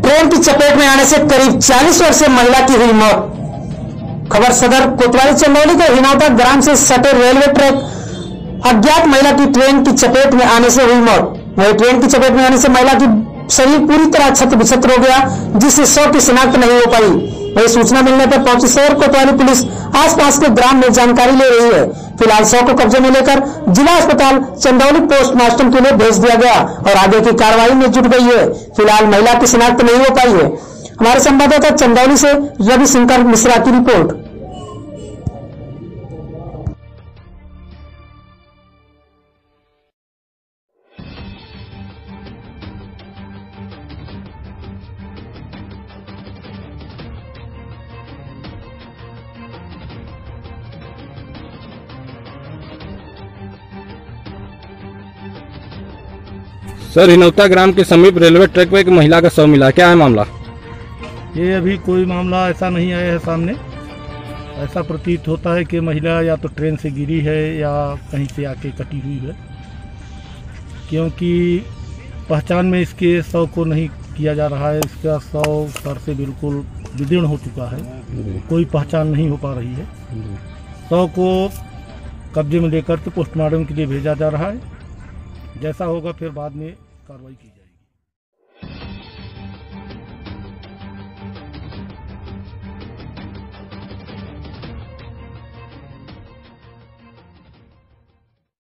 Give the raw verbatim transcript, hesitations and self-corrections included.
Train की चपेट में आने से करीब चालीस वर्षीय महिला की हुई मौत। खबर सदर कोतवाली चंदौली के हिनौता ग्राम से सटे रेलवे ट्रैक अज्ञात महिला की ट्रेन की चपेट में आने से हुई मौत। वही ट्रेन की चपेट में आने से महिला की शरीर पूरी तरह क्षत विक्षत हो गया, जिससे शव की शिनाख्त नहीं हो पाई। वही सूचना मिलने पर पहुंची शहर कोतवाली पुलिस आसपास के ग्राम में जानकारी ले रही है। फिलहाल शव को कब्जे में लेकर जिला अस्पताल चंदौली पोस्टमार्टम के लिए भेज दिया गया और आगे की कार्रवाई में जुट गई है। फिलहाल महिला की शिनाख्त नहीं हो पाई है। हमारे संवाददाता चंदौली से रविशंकर मिश्रा की रिपोर्ट। सर, हिनौता ग्राम के समीप रेलवे ट्रैक पर एक महिला का शव मिला, क्या है मामला? ये अभी कोई मामला ऐसा नहीं आया है सामने। ऐसा प्रतीत होता है कि महिला या तो ट्रेन से गिरी है या कहीं से आके कटी हुई है, क्योंकि पहचान में इसके शव को नहीं किया जा रहा है। इसका शव सर से बिल्कुल विदीर्ण हो चुका है, कोई पहचान नहीं हो पा रही है। शव को कब्जे में लेकर के पोस्टमार्टम के लिए भेजा जा रहा है। जैसा होगा फिर बाद में कार्रवाई की जाएगी।